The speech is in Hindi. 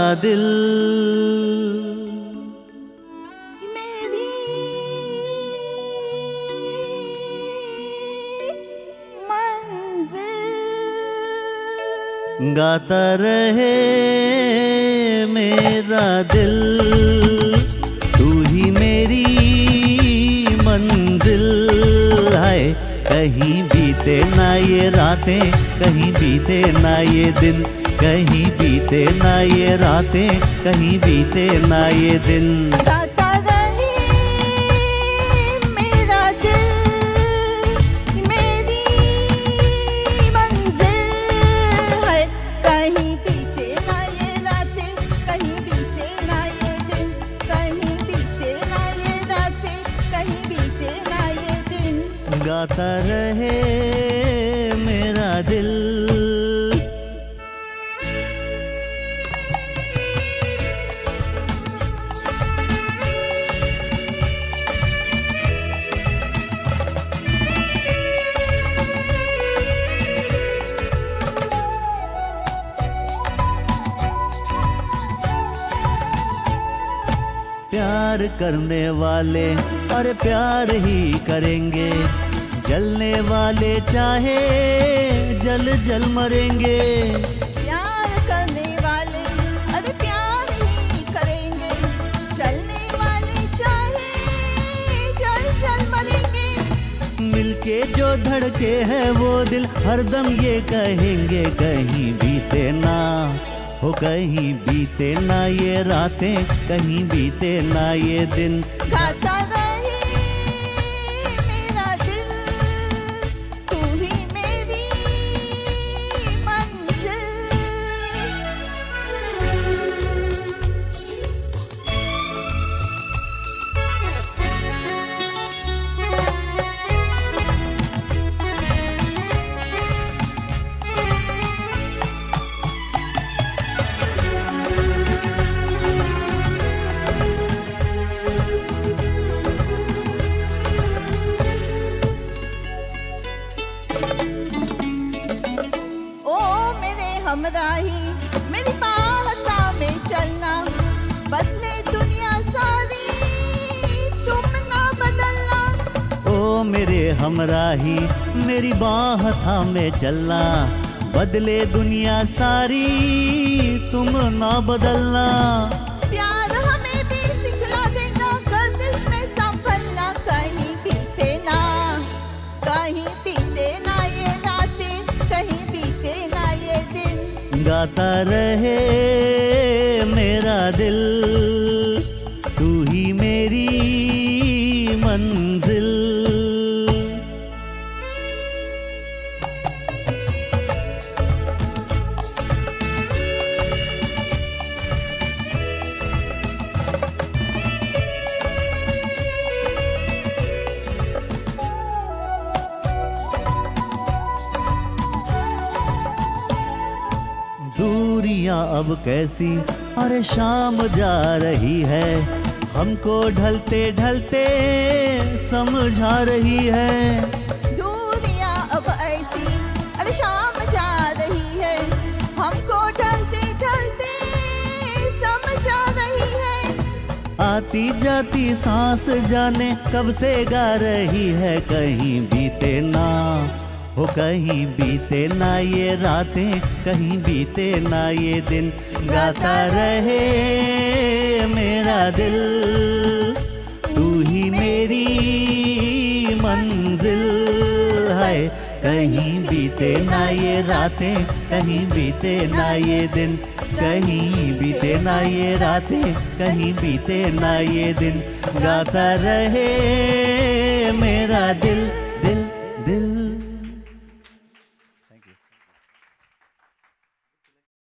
दिल। मेरी मंजिल। गाता रहे मेरा दिल, तू ही मेरी मंजिल है। कहीं बीते ना ये रातें, कहीं बीते ना ये दिन, कहीं बीते ना ये रातें, कहीं बीते ना ये दिन। गाता रहे मेरा दिल, मेरी मंजिल है। कहीं बीते ना ये रातें, कहीं बीते ना ये दिन, कहीं बीते ना ये रातें, कहीं बीते ना ये दिन। गाता रहे मेरा दिल। प्यार करने वाले अरे प्यार ही करेंगे, जलने वाले चाहे जल जल मरेंगे। प्यार करने वाले अरे प्यार ही करेंगे, चलने वाले चाहे जल जल मरेंगे। मिलके जो धड़के है वो दिल हरदम ये कहेंगे, कहीं बीते ना हो, कहीं बीते ना ये रातें, कहीं बीते ना ये दिन। गाता रहे मेरा दिल, तू ही मेरी मंजिल। ओ मेरे हमराही मेरी बाहों में चलना, बदले दुनिया सारी तुम ना बदलना। ओ मेरे हमराही मेरी बाह थामे चलना, बदले दुनिया सारी तुम ना बदलना। प्यार हमें भी सिखला देगा, गर्दिश में संभलना। कहीं बीते ना, कहीं बीते ना ये रातें, कहीं बीते ना ये दिन। गाता रहे मेरा दिल, तू ही मेरी मंजिल। दूरियां अब कैसी अरे शाम जा रही है, हमको ढलते ढलते समझा रही है। दूरियां अब ऐसी अरे शाम जा रही है, हमको ढलते ढलते समझा रही है। आती जाती सांस जाने कब से गा रही है, कहीं बीते ना हो, कहीं बीते ना ये रातें, कहीं बीते ना ये दिन। गाता रहे मेरा दिल, तू ही मेरी मंजिल है। कहीं बीते ना ये रातें, कहीं बीते ना ये दिन, कहीं बीते ना ये रातें, कहीं बीते ना ये दिन। गाता रहे मेरा दिल, दिल दिल।